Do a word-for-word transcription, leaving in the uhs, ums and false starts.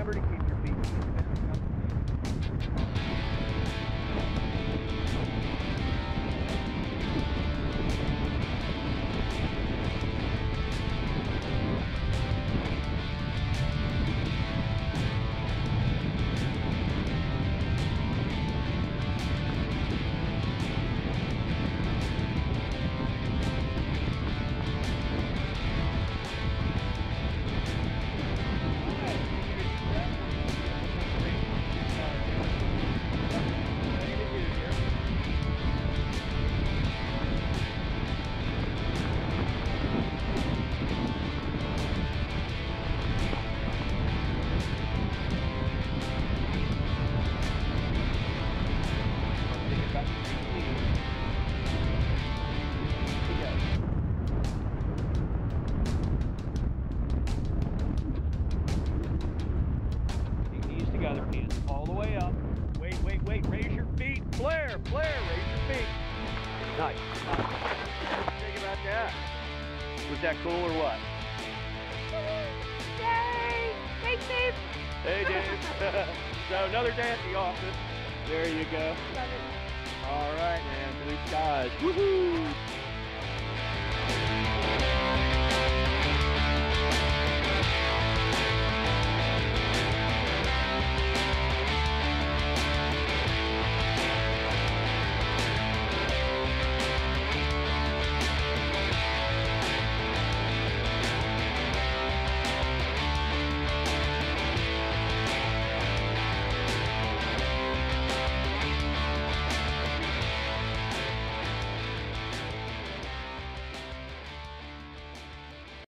Remember to keep your feet all the way up. Wait, wait, wait. Raise your feet. Blair, Blair, raise your feet. Nice. Nice. What do you think about that? Was that cool or what? Yay! Thanks, Dave. Hey, Dave. So another day at the office. There you go. Love it. All right, man. Blue skies. Woohoo!